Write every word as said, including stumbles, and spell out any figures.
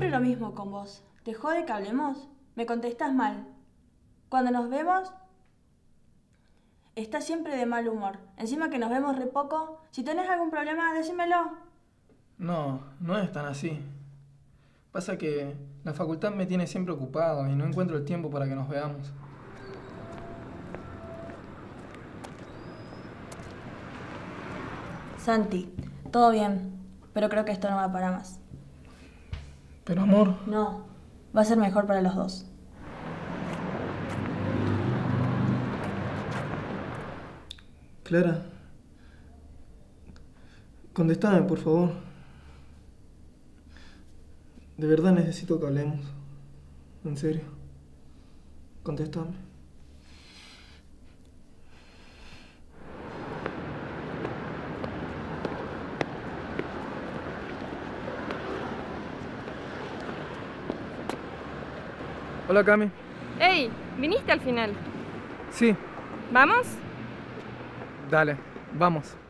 Siempre lo mismo con vos. ¿Te jode que hablemos? Me contestás mal. Cuando nos vemos, estás siempre de mal humor. Encima que nos vemos re poco. Si tenés algún problema, decímelo. No, no es tan así. Pasa que la facultad me tiene siempre ocupado y no encuentro el tiempo para que nos veamos. Santi, todo bien, pero creo que esto no va para más. Pero amor... No, va a ser mejor para los dos. Clara, contestame, por favor. De verdad necesito que hablemos. En serio. Contestame. Hola, Cami. ¡Ey! ¿Viniste al final? Sí, ¿Vamos? dale, vamos.